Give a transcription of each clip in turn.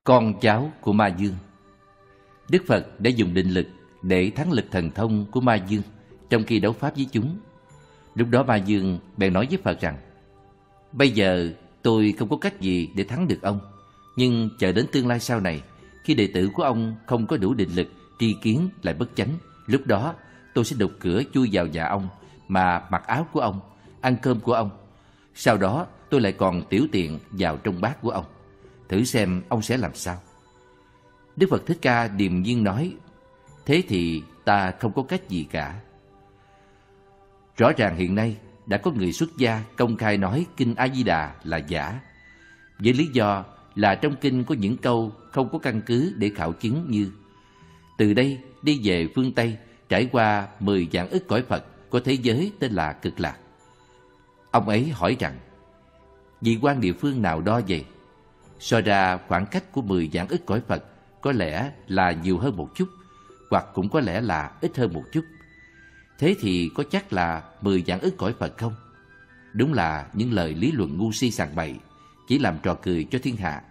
Con cháu của Ma Dương. Đức Phật đã dùng định lực để thắng lực thần thông của Ma Dương trong khi đấu pháp với chúng. Lúc đó Ma Dương bèn nói với Phật rằng: bây giờ tôi không có cách gì để thắng được ông, nhưng chờ đến tương lai sau này, khi đệ tử của ông không có đủ định lực, tri kiến lại bất chánh, lúc đó tôi sẽ đục cửa chui vào nhà ông, mà mặc áo của ông, ăn cơm của ông. Sau đó tôi lại còn tiểu tiện vào trong bát của ông. Thử xem ông sẽ làm sao. Đức Phật Thích Ca điềm nhiên nói: thế thì ta không có cách gì cả. Rõ ràng hiện nay đã có người xuất gia công khai nói kinh A Di Đà là giả, với lý do là trong kinh có những câu không có căn cứ để khảo chứng, như: từ đây đi về phương Tây, trải qua 10 vạn ức cõi Phật, có thế giới tên là Cực Lạc. Ông ấy hỏi rằng: vị quan địa phương nào đo vậy? So ra khoảng cách của 10 vạn ức cõi Phật có lẽ là nhiều hơn một chút, hoặc cũng có lẽ là ít hơn một chút. Thế thì có chắc là 10 vạn ức cõi Phật không? Đúng là những lời lý luận ngu si sằng bậy, chỉ làm trò cười cho thiên hạ.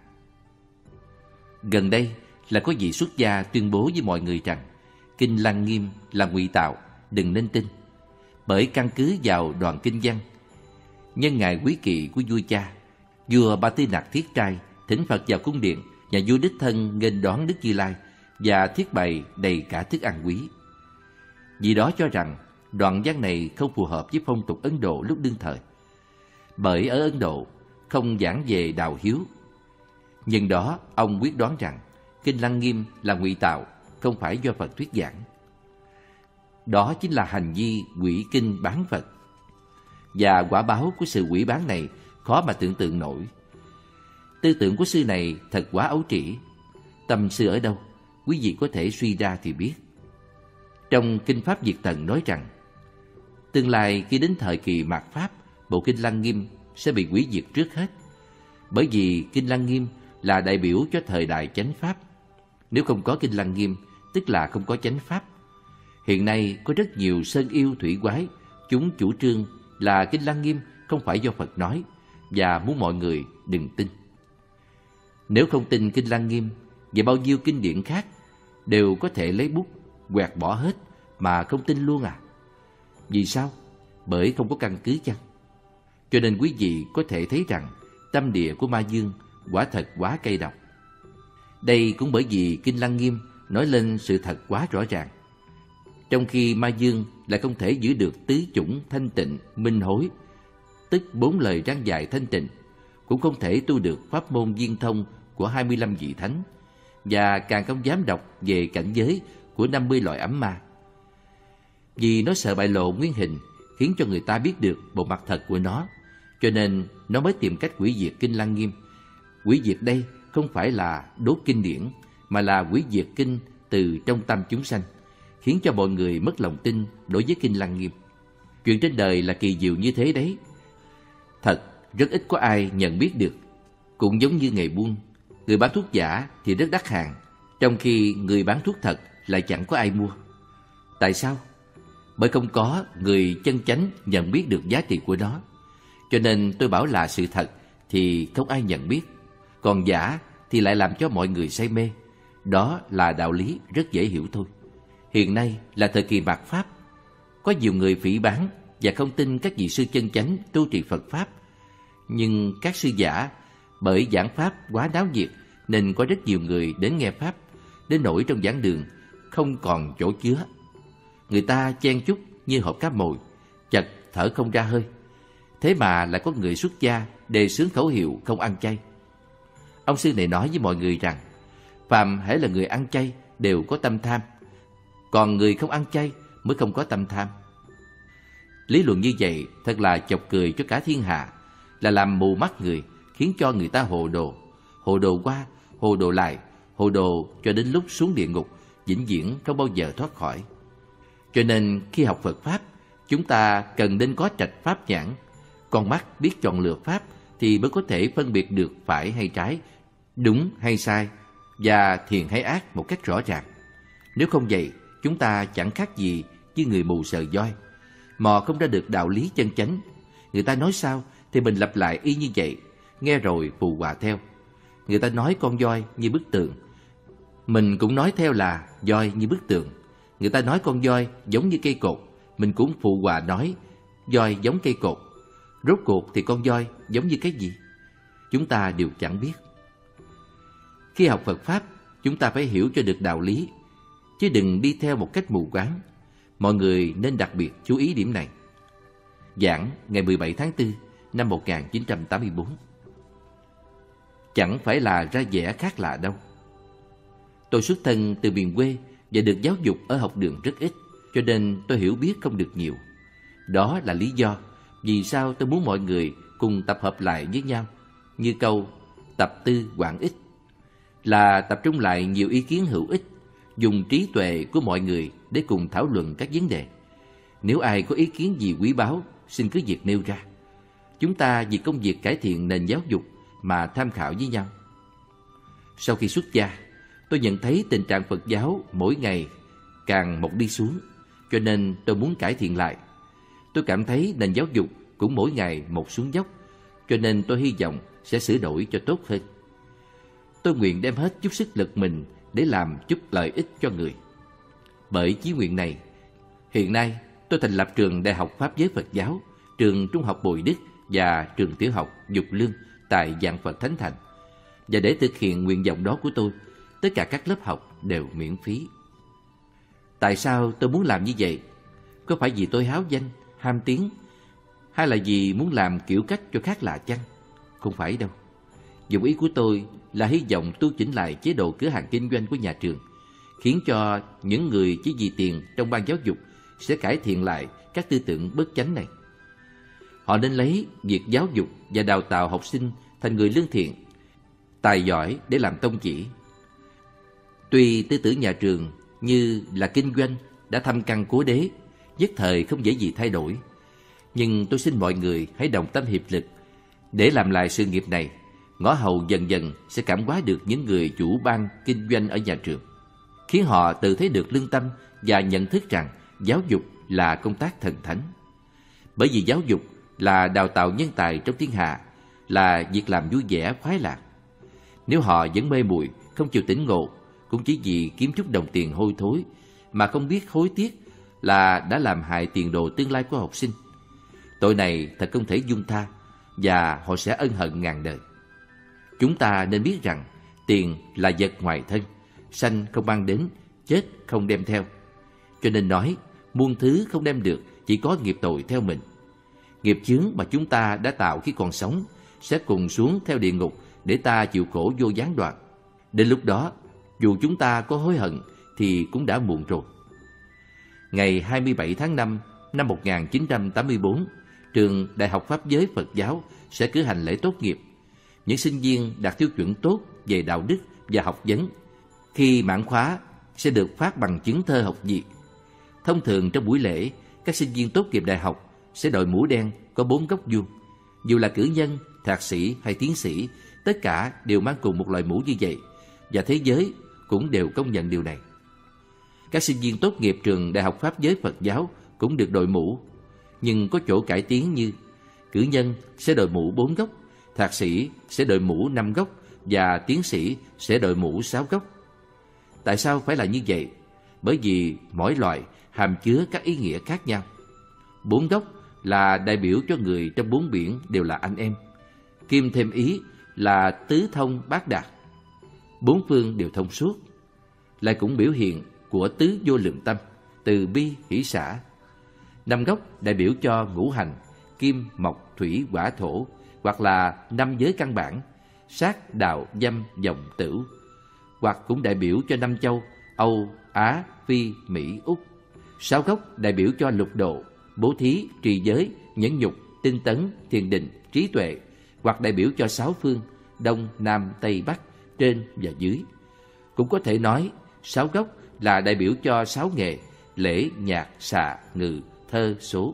Gần đây là có vị xuất gia tuyên bố với mọi người rằng kinh Lăng Nghiêm là ngụy tạo, đừng nên tin, bởi căn cứ vào đoạn kinh văn: nhân ngày quý kỵ của vua cha, vua Ba Tư Nặc Thiết Trai thỉnh Phật vào cung điện, nhà vua đích thân nghênh đón Đức Như Lai và thiết bày đầy cả thức ăn quý. Vì đó cho rằng đoạn văn này không phù hợp với phong tục Ấn Độ lúc đương thời, bởi ở Ấn Độ không giảng về đạo hiếu. Nhưng đó ông quyết đoán rằng kinh Lăng Nghiêm là ngụy tạo, không phải do Phật thuyết giảng. Đó chính là hành vi hủy kinh bán Phật, và quả báo của sự hủy bán này khó mà tưởng tượng nổi. Tư tưởng của sư này thật quá ấu trĩ. Tâm sư ở đâu, quý vị có thể suy ra thì biết. Trong Kinh Pháp Diệt Tận nói rằng tương lai khi đến thời kỳ mạt Pháp, bộ kinh Lăng Nghiêm sẽ bị hủy diệt trước hết, bởi vì kinh Lăng Nghiêm là đại biểu cho thời đại chánh Pháp. Nếu không có kinh Lăng Nghiêm, tức là không có chánh Pháp. Hiện nay có rất nhiều sơn yêu thủy quái, chúng chủ trương là kinh Lăng Nghiêm không phải do Phật nói, và muốn mọi người đừng tin. Nếu không tin kinh Lăng Nghiêm, và bao nhiêu kinh điển khác đều có thể lấy bút quẹt bỏ hết mà không tin luôn à? Vì sao? Bởi không có căn cứ chăng? Cho nên quý vị có thể thấy rằng tâm địa của Ma Dương quả thật quá cay độc. Đây cũng bởi vì kinh Lăng Nghiêm nói lên sự thật quá rõ ràng, trong khi Ma Dương lại không thể giữ được tứ chủng thanh tịnh minh hối, tức 4 lời răn dạy thanh tịnh, cũng không thể tu được pháp môn viên thông của 25 vị thánh, và càng không dám đọc về cảnh giới của 50 loại ấm ma. Vì nó sợ bại lộ nguyên hình, khiến cho người ta biết được bộ mặt thật của nó, cho nên nó mới tìm cách hủy diệt kinh Lăng Nghiêm. Hủy diệt đây không phải là đốt kinh điển, mà là hủy diệt kinh từ trong tâm chúng sanh, khiến cho mọi người mất lòng tin đối với kinh Lăng Nghiêm. Chuyện trên đời là kỳ diệu như thế đấy. Thật, rất ít có ai nhận biết được. Cũng giống như nghề buôn, người bán thuốc giả thì rất đắt hàng, trong khi người bán thuốc thật lại chẳng có ai mua. Tại sao? Bởi không có người chân chánh nhận biết được giá trị của nó. Cho nên tôi bảo là sự thật thì không ai nhận biết, còn giả thì lại làm cho mọi người say mê. Đó là đạo lý rất dễ hiểu thôi. Hiện nay là thời kỳ mạt Pháp, có nhiều người phỉ báng và không tin các vị sư chân chánh tu trì Phật Pháp. Nhưng các sư giả bởi giảng Pháp quá náo nhiệt nên có rất nhiều người đến nghe Pháp, đến nỗi trong giảng đường không còn chỗ chứa. Người ta chen chúc như hộp cá mồi, chật thở không ra hơi. Thế mà lại có người xuất gia đề xướng khẩu hiệu không ăn chay. Ông sư này nói với mọi người rằng phàm hễ là người ăn chay đều có tâm tham, còn người không ăn chay mới không có tâm tham. Lý luận như vậy thật là chọc cười cho cả thiên hạ, là làm mù mắt người, khiến cho người ta hồ đồ qua, hồ đồ lại, hồ đồ cho đến lúc xuống địa ngục, vĩnh viễn không bao giờ thoát khỏi. Cho nên khi học Phật Pháp, chúng ta cần nên có trạch pháp nhãn, con mắt biết chọn lựa Pháp thì mới có thể phân biệt được phải hay trái, đúng hay sai, và thiện hay ác một cách rõ ràng. Nếu không vậy, chúng ta chẳng khác gì như người mù sờ voi, mò không ra được đạo lý chân chánh. Người ta nói sao thì mình lặp lại y như vậy, nghe rồi phù hòa theo. người ta nói con voi như bức tường. Mình cũng nói theo là voi như bức tường. Người ta nói con voi giống như cây cột, mình cũng phụ họa nói voi giống cây cột. Rốt cuộc thì con voi giống như cái gì? Chúng ta đều chẳng biết. Khi học Phật Pháp, chúng ta phải hiểu cho được đạo lý, chứ đừng đi theo một cách mù quáng. Mọi người nên đặc biệt chú ý điểm này. Giảng ngày 17 tháng 4 năm 1984. Chẳng phải là ra vẻ khác lạ đâu. Tôi xuất thân từ miền quê và được giáo dục ở học đường rất ít, cho nên tôi hiểu biết không được nhiều. Đó là lý do vì sao tôi muốn mọi người cùng tập hợp lại với nhau, như câu tập tư quản ích, là tập trung lại nhiều ý kiến hữu ích, dùng trí tuệ của mọi người để cùng thảo luận các vấn đề. Nếu ai có ý kiến gì quý báu, xin cứ việc nêu ra. Chúng ta vì công việc cải thiện nền giáo dục mà tham khảo với nhau. Sau khi xuất gia, tôi nhận thấy tình trạng Phật giáo mỗi ngày càng một đi xuống, cho nên tôi muốn cải thiện lại. Tôi cảm thấy nền giáo dục cũng mỗi ngày một xuống dốc, cho nên tôi hy vọng sẽ sửa đổi cho tốt hơn. Tôi nguyện đem hết chút sức lực mình để làm chút lợi ích cho người. Bởi chí nguyện này, hiện nay tôi thành lập trường Đại học Pháp giới Phật giáo, trường Trung học Bồi Đức và trường tiểu học Dục Lương tại Vạn Phật Thánh Thành. Và để thực hiện nguyện vọng đó của tôi, tất cả các lớp học đều miễn phí. Tại sao tôi muốn làm như vậy? Có phải vì tôi háo danh, ham tiếng, hay là vì muốn làm kiểu cách cho khác lạ chăng? Không phải đâu. Dụng ý của tôi là hy vọng tu chỉnh lại chế độ cửa hàng kinh doanh của nhà trường, khiến cho những người chỉ vì tiền trong ban giáo dục sẽ cải thiện lại các tư tưởng bất chánh này. Họ nên lấy việc giáo dục và đào tạo học sinh thành người lương thiện, tài giỏi để làm tông chỉ. Tuy tư tưởng nhà trường như là kinh doanh đã thâm căn cố đế, nhất thời không dễ gì thay đổi, nhưng tôi xin mọi người hãy đồng tâm hiệp lực để làm lại sự nghiệp này. Ngõ hầu dần dần sẽ cảm hóa được những người chủ ban kinh doanh ở nhà trường, khiến họ tự thấy được lương tâm và nhận thức rằng giáo dục là công tác thần thánh. Bởi vì giáo dục là đào tạo nhân tài trong thiên hạ, là việc làm vui vẻ khoái lạc. Nếu họ vẫn mê muội, không chịu tỉnh ngộ, cũng chỉ vì kiếm chút đồng tiền hôi thối mà không biết hối tiếc, là đã làm hại tiền đồ tương lai của học sinh. Tội này thật không thể dung tha, và họ sẽ ân hận ngàn đời. Chúng ta nên biết rằng tiền là vật ngoài thân, sanh không mang đến, chết không đem theo. Cho nên nói, muôn thứ không đem được, chỉ có nghiệp tội theo mình. Nghiệp chướng mà chúng ta đã tạo khi còn sống sẽ cùng xuống theo địa ngục để ta chịu khổ vô gián đoạn. Đến lúc đó, dù chúng ta có hối hận thì cũng đã muộn rồi. Ngày 27 tháng 5 năm 1984, trường Đại học Pháp giới Phật giáo sẽ cử hành lễ tốt nghiệp. Những sinh viên đạt tiêu chuẩn tốt về đạo đức và học vấn, khi mãn khóa sẽ được phát bằng chứng thơ học vị. Thông thường trong buổi lễ, các sinh viên tốt nghiệp đại học sẽ đội mũ đen có 4 góc vuông. Dù là cử nhân, thạc sĩ hay tiến sĩ, tất cả đều mang cùng một loại mũ như vậy, và thế giới cũng đều công nhận điều này. Các sinh viên tốt nghiệp trường Đại học Pháp giới Phật giáo cũng được đội mũ, nhưng có chỗ cải tiến như cử nhân sẽ đội mũ 4 góc, thạc sĩ sẽ đội mũ 5 góc và tiến sĩ sẽ đội mũ 6 góc. Tại sao phải là như vậy? Bởi vì mỗi loại hàm chứa các ý nghĩa khác nhau. 4 góc là đại biểu cho người trong 4 biển đều là anh em. Kim thêm ý là tứ thông bát đạt, 4 phương đều thông suốt. Lại cũng biểu hiện của tứ vô lượng tâm, từ bi hỷ xả. 5 góc đại biểu cho ngũ hành, kim, mộc, thủy, hỏa, thổ, hoặc là 5 giới căn bản, sát, đạo, dâm, dòng, tửu, hoặc cũng đại biểu cho 5 châu, Âu, Á, Phi, Mỹ, Úc. 6 góc đại biểu cho lục độ, bố thí, trì giới, nhẫn nhục, tinh tấn, thiền định, trí tuệ, hoặc đại biểu cho 6 phương, Đông, Nam, Tây, Bắc, trên và dưới. Cũng có thể nói 6 góc là đại biểu cho 6 nghề: lễ, nhạc, xạ, ngự, thơ, số.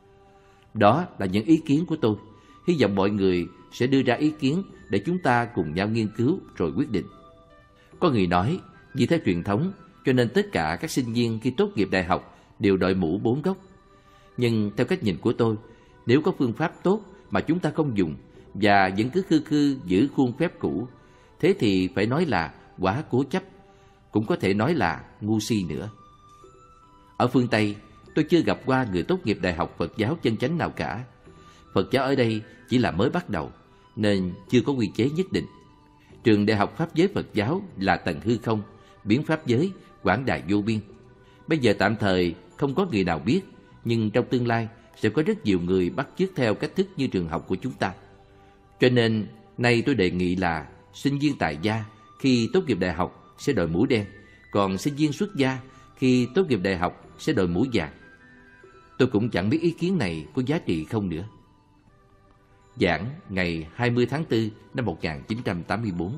Đó là những ý kiến của tôi. Hy vọng mọi người sẽ đưa ra ý kiến để chúng ta cùng nhau nghiên cứu rồi quyết định. Có người nói, vì theo truyền thống cho nên tất cả các sinh viên khi tốt nghiệp đại học đều đội mũ 4 góc. Nhưng theo cách nhìn của tôi, nếu có phương pháp tốt mà chúng ta không dùng và vẫn cứ khư khư giữ khuôn phép cũ, thế thì phải nói là quá cố chấp, cũng có thể nói là ngu si nữa. Ở phương Tây, tôi chưa gặp qua người tốt nghiệp đại học Phật giáo chân chánh nào cả. Phật giáo ở đây chỉ là mới bắt đầu, nên chưa có quy chế nhất định. Trường Đại học Pháp giới Phật giáo là tầng hư không, biến pháp giới, quảng đại vô biên. Bây giờ tạm thời không có người nào biết, nhưng trong tương lai sẽ có rất nhiều người bắt chước theo cách thức như trường học của chúng ta. Cho nên, nay tôi đề nghị là sinh viên tại gia khi tốt nghiệp đại học sẽ đội mũ đen, còn sinh viên xuất gia khi tốt nghiệp đại học sẽ đội mũ vàng. Tôi cũng chẳng biết ý kiến này có giá trị không nữa. Giảng ngày 20 tháng 4 năm 1984.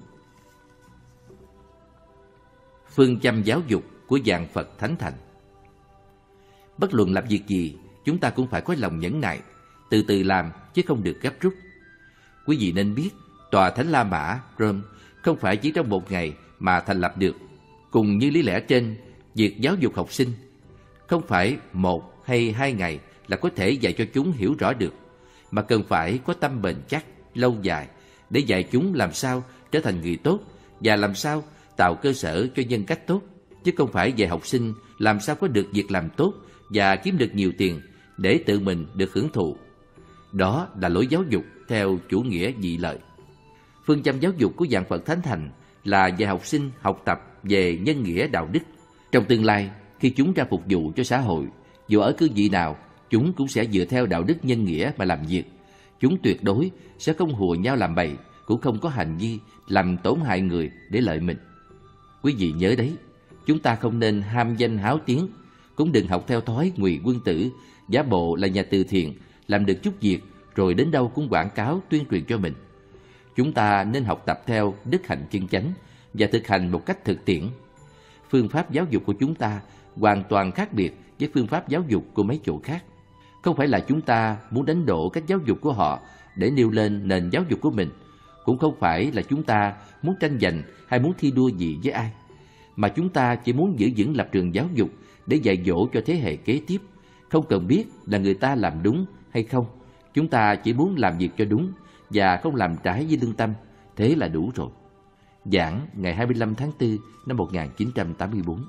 Phương châm giáo dục của dạng Phật Thánh Thành. Bất luận làm việc gì, chúng ta cũng phải có lòng nhẫn nại, từ từ làm chứ không được gấp rút. Quý vị nên biết, tòa Thánh La Mã, Rome không phải chỉ trong một ngày mà thành lập được. Cùng như lý lẽ trên, việc giáo dục học sinh không phải 1 hay 2 ngày là có thể dạy cho chúng hiểu rõ được, mà cần phải có tâm bền chắc, lâu dài để dạy chúng làm sao trở thành người tốt và làm sao tạo cơ sở cho nhân cách tốt, chứ không phải dạy học sinh làm sao có được việc làm tốt và kiếm được nhiều tiền để tự mình được hưởng thụ. Đó là lối giáo dục theo chủ nghĩa dị lợi. Phương châm giáo dục của dạng Phật Thánh Thành là dạy học sinh học tập về nhân nghĩa đạo đức. Trong tương lai, khi chúng ra phục vụ cho xã hội, dù ở cương vị nào, chúng cũng sẽ dựa theo đạo đức nhân nghĩa mà làm việc. Chúng tuyệt đối sẽ không hùa nhau làm bậy, cũng không có hành vi làm tổn hại người để lợi mình. Quý vị nhớ đấy, chúng ta không nên ham danh háo tiếng, cũng đừng học theo thói ngụy quân tử, giả bộ là nhà từ thiện, làm được chút việc rồi đến đâu cũng quảng cáo tuyên truyền cho mình. Chúng ta nên học tập theo đức hạnh chân chánh và thực hành một cách thực tiễn. Phương pháp giáo dục của chúng ta hoàn toàn khác biệt với phương pháp giáo dục của mấy chỗ khác. Không phải là chúng ta muốn đánh đổ cách giáo dục của họ để nêu lên nền giáo dục của mình, cũng không phải là chúng ta muốn tranh giành hay muốn thi đua gì với ai, mà chúng ta chỉ muốn giữ vững lập trường giáo dục để dạy dỗ cho thế hệ kế tiếp, không cần biết là người ta làm đúng hay không. Chúng ta chỉ muốn làm việc cho đúng và không làm trái với lương tâm, thế là đủ rồi. Giảng ngày 25 tháng 4 năm 1984.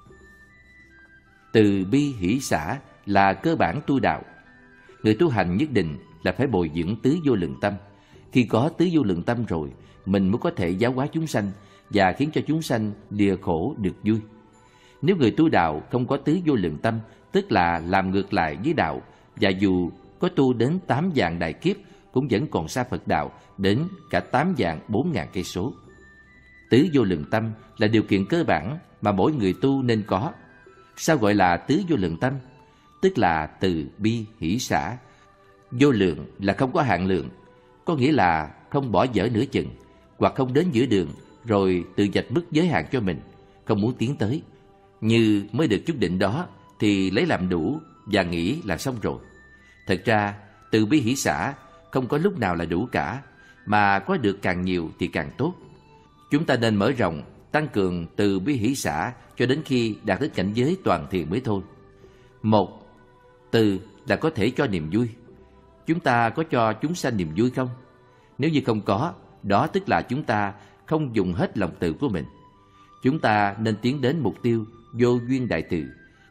Từ bi hỷ xả là cơ bản tu đạo. Người tu hành nhất định là phải bồi dưỡng tứ vô lượng tâm. Khi có tứ vô lượng tâm rồi, mình mới có thể giáo hóa chúng sanh và khiến cho chúng sanh lìa khổ được vui. Nếu người tu đạo không có tứ vô lượng tâm, tức là làm ngược lại với đạo, và dù có tu đến 8 vạn đại kiếp cũng vẫn còn xa Phật đạo đến cả 8 vạn 4.000 cây số. Tứ vô lượng tâm là điều kiện cơ bản mà mỗi người tu nên có. Sao gọi là tứ vô lượng tâm? Tức là từ bi hỷ xả. Vô lượng là không có hạn lượng, có nghĩa là không bỏ dở nửa chừng, hoặc không đến giữa đường rồi tự vạch mức giới hạn cho mình, không muốn tiến tới. Như mới được chút định đó thì lấy làm đủ và nghĩ là xong rồi. Thật ra, từ bi hỷ xả không có lúc nào là đủ cả, mà có được càng nhiều thì càng tốt. Chúng ta nên mở rộng, tăng cường từ bi hỷ xả cho đến khi đạt đến cảnh giới toàn thiền mới thôi. Một, từ là có thể cho niềm vui. Chúng ta có cho chúng sanh niềm vui không? Nếu như không có, đó tức là chúng ta không dùng hết lòng từ của mình. Chúng ta nên tiến đến mục tiêu vô duyên đại từ,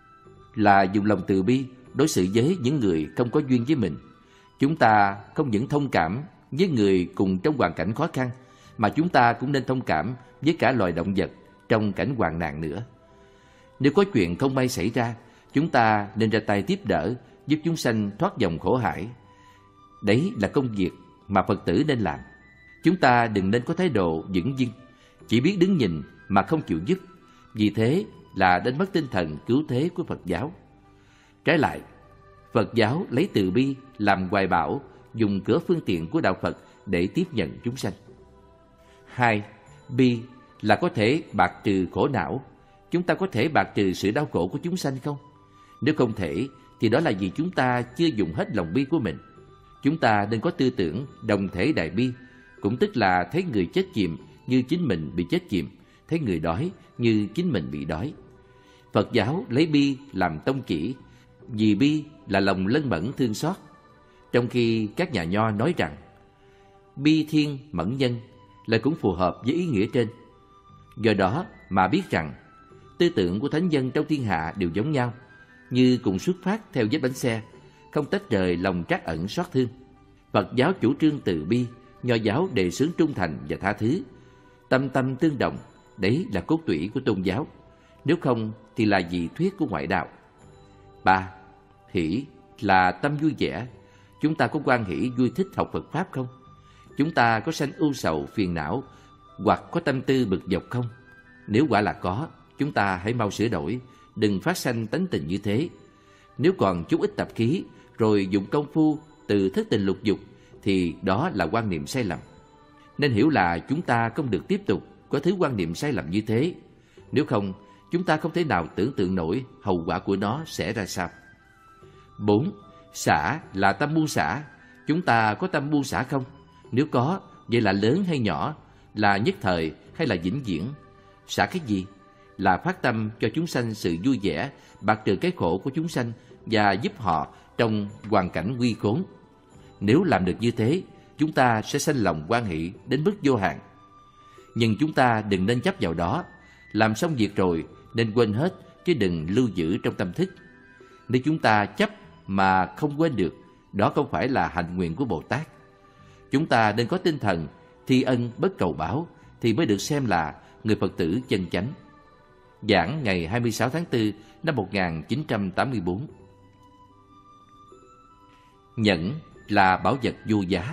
là dùng lòng từ bi đối xử với những người không có duyên với mình. Chúng ta không những thông cảm với người cùng trong hoàn cảnh khó khăn, mà chúng ta cũng nên thông cảm với cả loài động vật trong cảnh hoạn nạn nữa. Nếu có chuyện không may xảy ra, chúng ta nên ra tay tiếp đỡ, giúp chúng sanh thoát dòng khổ hải. Đấy là công việc mà Phật tử nên làm. Chúng ta đừng nên có thái độ dửng dưng, chỉ biết đứng nhìn mà không chịu giúp. Vì thế là đánh mất tinh thần cứu thế của Phật giáo. Trái lại, Phật giáo lấy từ bi làm hoài bão, dùng cửa phương tiện của đạo Phật để tiếp nhận chúng sanh. 2. Bi là có thể bạc trừ khổ não. Chúng ta có thể bạc trừ sự đau khổ của chúng sanh không? Nếu không thể, thì đó là vì chúng ta chưa dùng hết lòng bi của mình. Chúng ta nên có tư tưởng đồng thể đại bi, cũng tức là thấy người chết chìm như chính mình bị chết chìm, thấy người đói như chính mình bị đói. Phật giáo lấy bi làm tông chỉ, vì bi là lòng lân mẫn thương xót. Trong khi các nhà nho nói rằng bi thiên mẫn nhân lại cũng phù hợp với ý nghĩa trên. Do đó mà biết rằng tư tưởng của thánh nhân trong thiên hạ đều giống nhau, như cùng xuất phát theo vết bánh xe, không tách rời lòng trắc ẩn xót thương. Phật giáo chủ trương từ bi, Nho giáo đề xướng trung thành và tha thứ. Tâm tâm tương đồng, đấy là cốt tủy của tôn giáo. Nếu không thì là dị thuyết của ngoại đạo. 3. Hỷ là tâm vui vẻ. Chúng ta có hoan hỷ vui thích học Phật Pháp không? Chúng ta có sanh ưu sầu phiền não hoặc có tâm tư bực dọc không? Nếu quả là có, chúng ta hãy mau sửa đổi, đừng phát sanh tánh tình như thế. Nếu còn chút ít tập khí rồi dụng công phu từ thất tình lục dục thì đó là quan niệm sai lầm. Nên hiểu là chúng ta không được tiếp tục có thứ quan niệm sai lầm như thế. Nếu không, chúng ta không thể nào tưởng tượng nổi hậu quả của nó sẽ ra sao. 4. Xả là tâm buông xả. Chúng ta có tâm buông xả không? Nếu có, vậy là lớn hay nhỏ? Là nhất thời hay là vĩnh viễn? Xả cái gì? Là phát tâm cho chúng sanh sự vui vẻ, bạc trừ cái khổ của chúng sanh và giúp họ trong hoàn cảnh nguy khốn. Nếu làm được như thế, chúng ta sẽ sanh lòng hoan hỷ đến mức vô hạn. Nhưng chúng ta đừng nên chấp vào đó. Làm xong việc rồi nên quên hết, chứ đừng lưu giữ trong tâm thức. Nếu chúng ta chấp mà không quên được, đó không phải là hạnh nguyện của Bồ Tát. Chúng ta nên có tinh thần thi ân bất cầu báo thì mới được xem là người Phật tử chân chánh. Giảng ngày 26 tháng 4 năm 1984. Nhẫn là bảo vật vô giá.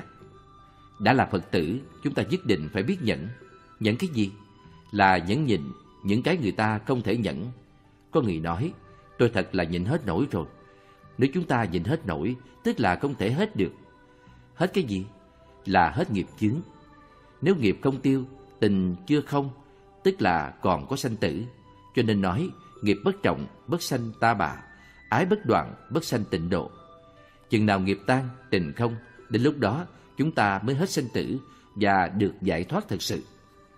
Đã là Phật tử, chúng ta nhất định phải biết nhẫn. Nhẫn cái gì? Là nhẫn nhịn những cái người ta không thể nhẫn. Có người nói, tôi thật là nhịn hết nổi rồi. Nếu chúng ta nhịn hết nổi, tức là không thể hết được. Hết cái gì? Là hết nghiệp chướng. Nếu nghiệp không tiêu, tình chưa không, tức là còn có sanh tử. Cho nên nói, nghiệp bất trọng, bất sanh ta bà, ái bất đoạn, bất sanh tịnh độ. Chừng nào nghiệp tan, tình không, đến lúc đó chúng ta mới hết sanh tử và được giải thoát thật sự.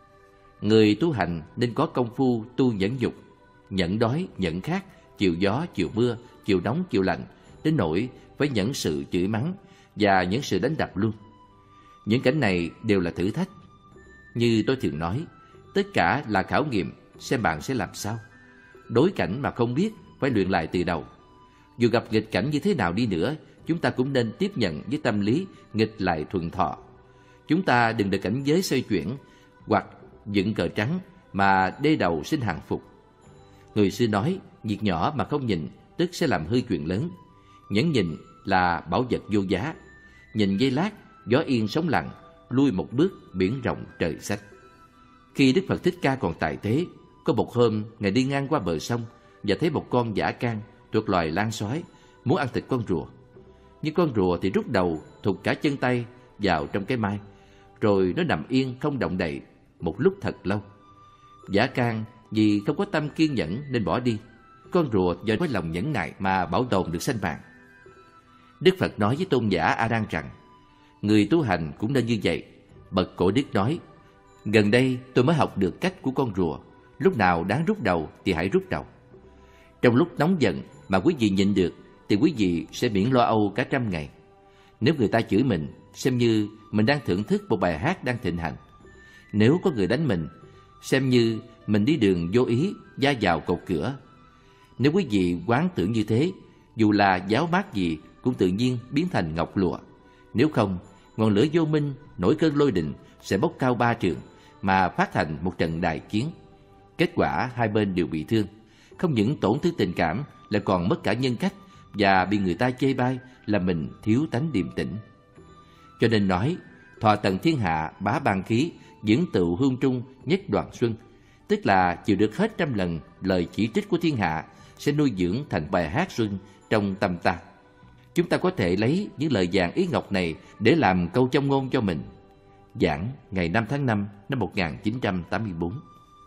Người tu hành nên có công phu tu nhẫn dục, nhẫn đói, nhẫn khát, chịu gió, chịu mưa, chịu nóng, chịu lạnh, đến nỗi phải nhẫn sự chửi mắng và nhẫn sự đánh đập luôn. Những cảnh này đều là thử thách. Như tôi thường nói, tất cả là khảo nghiệm xem bạn sẽ làm sao. Đối cảnh mà không biết phải luyện lại từ đầu. Dù gặp nghịch cảnh như thế nào đi nữa, chúng ta cũng nên tiếp nhận với tâm lý nghịch lại thuận thọ. Chúng ta đừng để cảnh giới xoay chuyển hoặc dựng cờ trắng mà đê đầu sinh hàng phục. Người xưa nói, việc nhỏ mà không nhìn tức sẽ làm hư chuyện lớn. Nhẫn nhịn là bảo vật vô giá. Nhìn giây lát, gió yên sóng lặng, lui một bước biển rộng trời xanh. Khi Đức Phật Thích Ca còn tại thế, có một hôm Ngài đi ngang qua bờ sông và thấy một con dã can thuộc loài lang sói muốn ăn thịt con rùa. Nhưng con rùa thì rút đầu thụt cả chân tay vào trong cái mai, rồi nó nằm yên không động đậy một lúc thật lâu. Dã can vì không có tâm kiên nhẫn nên bỏ đi. Con rùa do có lòng nhẫn nại mà bảo tồn được sanh mạng. Đức Phật nói với tôn giả A Nan rằng, người tu hành cũng nên như vậy. Bậc Cổ Đức nói, gần đây tôi mới học được cách của con rùa. Lúc nào đáng rút đầu thì hãy rút đầu. Trong lúc nóng giận mà quý vị nhịn được thì quý vị sẽ miễn lo âu cả trăm ngày. Nếu người ta chửi mình, xem như mình đang thưởng thức một bài hát đang thịnh hành. Nếu có người đánh mình, xem như mình đi đường vô ý va vào cột cửa. Nếu quý vị quán tưởng như thế, dù là giáo mát gì cũng tự nhiên biến thành ngọc lụa. Nếu không, ngọn lửa vô minh nổi cơn lôi đình sẽ bốc cao 3 trượng mà phát thành một trận đại chiến. Kết quả hai bên đều bị thương, không những tổn thương tình cảm lại còn mất cả nhân cách và bị người ta chê bai là mình thiếu tánh điềm tĩnh. Cho nên nói, thọ tận thiên hạ bá ban khí, dưỡng tựu hương trung nhất đoàn xuân, tức là chịu được hết trăm lần lời chỉ trích của thiên hạ sẽ nuôi dưỡng thành bài hát xuân trong tâm ta. Chúng ta có thể lấy những lời vàng ý ngọc này để làm câu châm ngôn cho mình. Giảng ngày 5 tháng 5 năm 1984.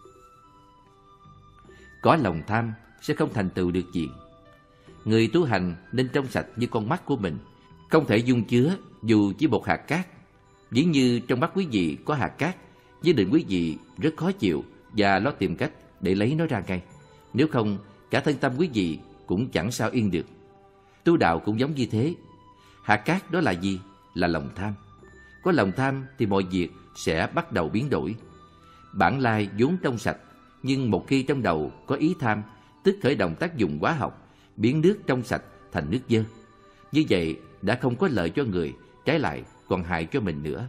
Có lòng tham sẽ không thành tựu được gì. Người tu hành nên trong sạch như con mắt của mình, không thể dung chứa dù chỉ một hạt cát. Ví như trong mắt quý vị có hạt cát, nhất định quý vị rất khó chịu và lo tìm cách để lấy nó ra ngay. Nếu không, cả thân tâm quý vị cũng chẳng sao yên được. Tu đạo cũng giống như thế. Hạt cát đó là gì? Là lòng tham. Có lòng tham thì mọi việc sẽ bắt đầu biến đổi. Bản lai vốn trong sạch, nhưng một khi trong đầu có ý tham, tức khởi động tác dụng hóa học, biến nước trong sạch thành nước dơ. Như vậy đã không có lợi cho người, trái lại còn hại cho mình nữa.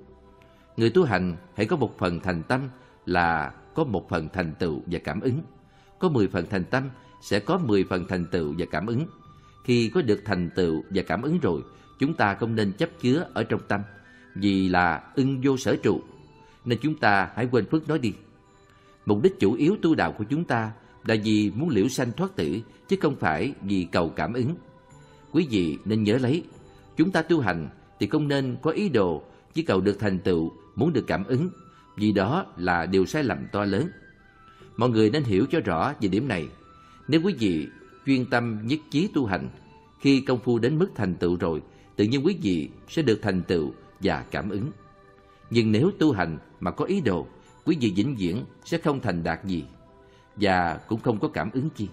Người tu hành hãy có một phần thành tâm là có một phần thành tựu và cảm ứng. Có 10 phần thành tâm sẽ có 10 phần thành tựu và cảm ứng. Khi có được thành tựu và cảm ứng rồi, chúng ta không nên chấp chứa ở trong tâm, vì là ưng vô sở trụ. Nên chúng ta hãy quên phước nói đi. Mục đích chủ yếu tu đạo của chúng ta là vì muốn liễu sanh thoát tử, chứ không phải vì cầu cảm ứng. Quý vị nên nhớ lấy, chúng ta tu hành thì không nên có ý đồ chỉ cầu được thành tựu, muốn được cảm ứng, vì đó là điều sai lầm to lớn. Mọi người nên hiểu cho rõ về điểm này. Nếu quý vị chuyên tâm nhất chí tu hành, khi công phu đến mức thành tựu rồi, tự nhiên quý vị sẽ được thành tựu và cảm ứng. Nhưng nếu tu hành mà có ý đồ, quý vị vĩnh viễn sẽ không thành đạt gì, và cũng không có cảm ứng chi.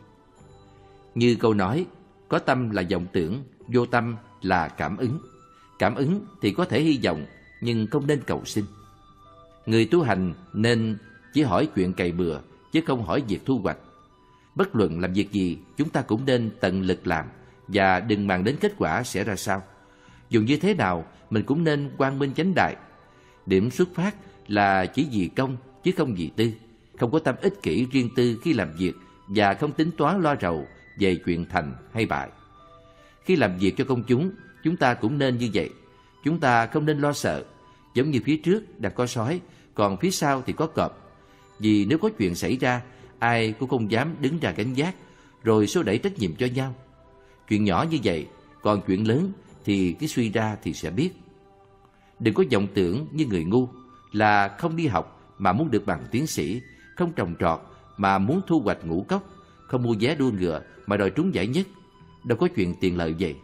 Như câu nói, có tâm là vọng tưởng, vô tâm là cảm ứng. Cảm ứng thì có thể hy vọng, nhưng không nên cầu xin. Người tu hành nên chỉ hỏi chuyện cày bừa, chứ không hỏi việc thu hoạch. Bất luận làm việc gì, chúng ta cũng nên tận lực làm, và đừng màng đến kết quả sẽ ra sao. Dù như thế nào, mình cũng nên quang minh chánh đại. Điểm xuất phát là chỉ vì công, chứ không vì tư. Không có tâm ích kỷ riêng tư khi làm việc, và không tính toán lo rầu về chuyện thành hay bại. Khi làm việc cho công chúng ta cũng nên như vậy. Chúng ta không nên lo sợ, giống như phía trước đang có sói, còn phía sau thì có cọp. Vì nếu có chuyện xảy ra, ai cũng không dám đứng ra gánh vác, rồi xô đẩy trách nhiệm cho nhau. Chuyện nhỏ như vậy, còn chuyện lớn thì cứ suy ra thì sẽ biết. Đừng có vọng tưởng như người ngu, là không đi học mà muốn được bằng tiến sĩ, không trồng trọt mà muốn thu hoạch ngũ cốc, không mua vé đua ngựa mà đòi trúng giải nhất. Đâu có chuyện tiền lợi vậy.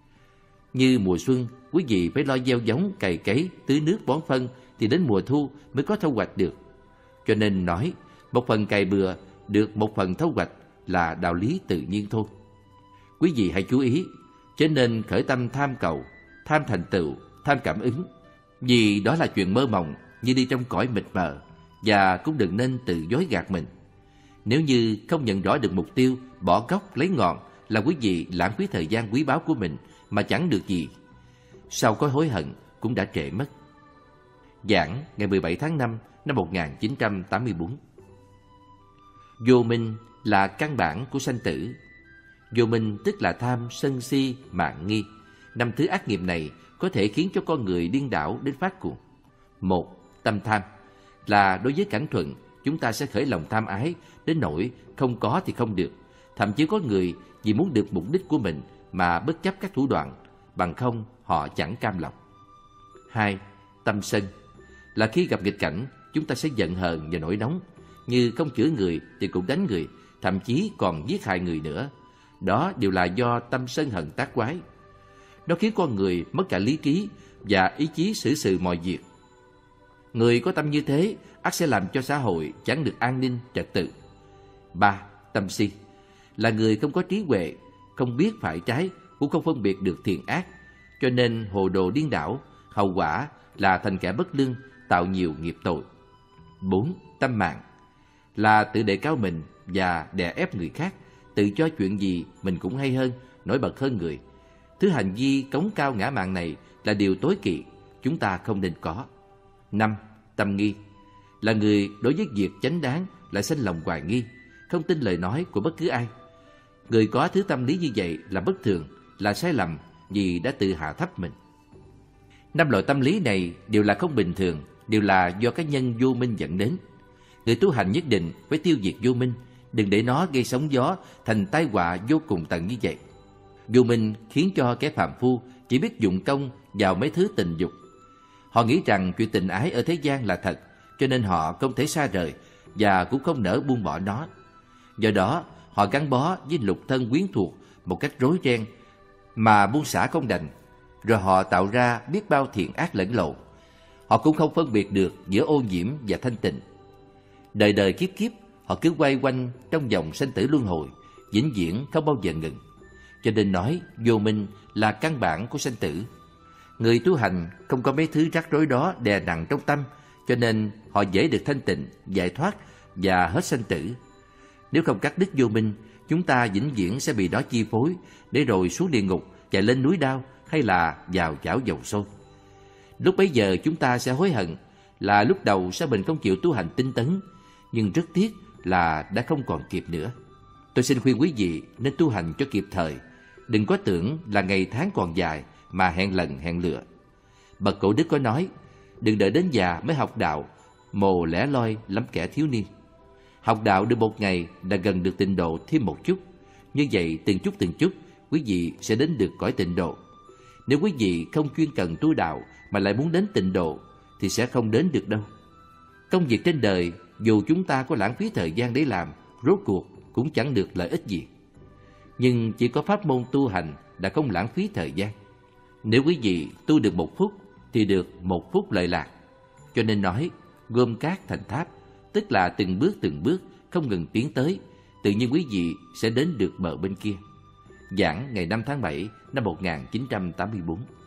Như mùa xuân, quý vị phải lo gieo giống, cày cấy, tưới nước bón phân, thì đến mùa thu mới có thu hoạch được. Cho nên nói, một phần cày bừa được một phần thu hoạch là đạo lý tự nhiên thôi. Quý vị hãy chú ý, chớ nên khởi tâm tham cầu, tham thành tựu, tham cảm ứng, vì đó là chuyện mơ mộng như đi trong cõi mịt mờ, và cũng đừng nên tự dối gạt mình. Nếu như không nhận rõ được mục tiêu, bỏ gốc lấy ngọn, là quý vị lãng phí thời gian quý báu của mình mà chẳng được gì. Sau có hối hận cũng đã trễ mất. Giảng ngày 17 tháng 5 năm 1984. Vô minh là căn bản của sanh tử. Vô minh tức là tham, sân si, mạn nghi. 5 thứ ác nghiệp này có thể khiến cho con người điên đảo đến phát cuồng. 1. Tâm tham là đối với cảnh thuận, chúng ta sẽ khởi lòng tham ái đến nỗi không có thì không được. Thậm chí có người vì muốn được mục đích của mình mà bất chấp các thủ đoạn, bằng không họ chẳng cam lòng. 2. Tâm sân là khi gặp nghịch cảnh, chúng ta sẽ giận hờn và nổi nóng, như không chữa người thì cũng đánh người, thậm chí còn giết hại người nữa. Đó đều là do tâm sân hận tác quái. Nó khiến con người mất cả lý trí và ý chí xử sự mọi việc. Người có tâm như thế ắt sẽ làm cho xã hội chẳng được an ninh trật tự. 3. Tâm si là người không có trí huệ, không biết phải trái, cũng không phân biệt được thiện ác, cho nên hồ đồ điên đảo, hậu quả là thành kẻ bất lương, tạo nhiều nghiệp tội. 4. Tâm mạn là tự đề cao mình và đè ép người khác, tự cho chuyện gì mình cũng hay hơn, nổi bật hơn người. Thứ hành vi cống cao ngã mạn này là điều tối kỵ, chúng ta không nên có. 5. Tâm nghi là người đối với việc chánh đáng lại sinh lòng hoài nghi, không tin lời nói của bất cứ ai. Người có thứ tâm lý như vậy là bất thường, là sai lầm, vì đã tự hạ thấp mình. 5 loại tâm lý này đều là không bình thường, đều là do cái nhân vô minh dẫn đến. Người tu hành nhất định phải tiêu diệt vô minh, đừng để nó gây sóng gió thành tai họa vô cùng tận như vậy. Vô minh khiến cho kẻ phàm phu chỉ biết dụng công vào mấy thứ tình dục. Họ nghĩ rằng chuyện tình ái ở thế gian là thật, cho nên họ không thể xa rời và cũng không nỡ buông bỏ nó. Do đó, họ gắn bó với lục thân quyến thuộc một cách rối ren mà buông xả không đành, rồi họ tạo ra biết bao thiện ác lẫn lộn. Họ cũng không phân biệt được giữa ô nhiễm và thanh tịnh. Đời đời kiếp kiếp, họ cứ quay quanh trong vòng sanh tử luân hồi, vĩnh viễn không bao giờ ngừng. Cho nên nói vô minh là căn bản của sanh tử. Người tu hành không có mấy thứ rắc rối đó đè nặng trong tâm, cho nên họ dễ được thanh tịnh, giải thoát và hết sanh tử. Nếu không cắt đứt vô minh, chúng ta vĩnh viễn sẽ bị đó chi phối, để rồi xuống địa ngục, chạy lên núi đao hay là vào chảo dầu sôi. Lúc bấy giờ chúng ta sẽ hối hận là lúc đầu sao mình không chịu tu hành tinh tấn, nhưng rất tiếc là đã không còn kịp nữa. Tôi xin khuyên quý vị nên tu hành cho kịp thời, đừng có tưởng là ngày tháng còn dài mà hẹn lần hẹn lựa. Bậc cổ đức có nói, đừng đợi đến già mới học đạo, mồ lẻ loi lắm kẻ thiếu niên. Học đạo được một ngày đã gần được tịnh độ thêm một chút. Như vậy từng chút quý vị sẽ đến được cõi tịnh độ. Nếu quý vị không chuyên cần tu đạo mà lại muốn đến tịnh độ thì sẽ không đến được đâu. Công việc trên đời dù chúng ta có lãng phí thời gian để làm, rốt cuộc cũng chẳng được lợi ích gì. Nhưng chỉ có pháp môn tu hành đã không lãng phí thời gian. Nếu quý vị tu được 1 phút thì được 1 phút lợi lạc. Cho nên nói gom cát thành tháp, tức là từng bước không ngừng tiến tới, tự nhiên quý vị sẽ đến được bờ bên kia. Giảng ngày 5 tháng 7 năm 1984.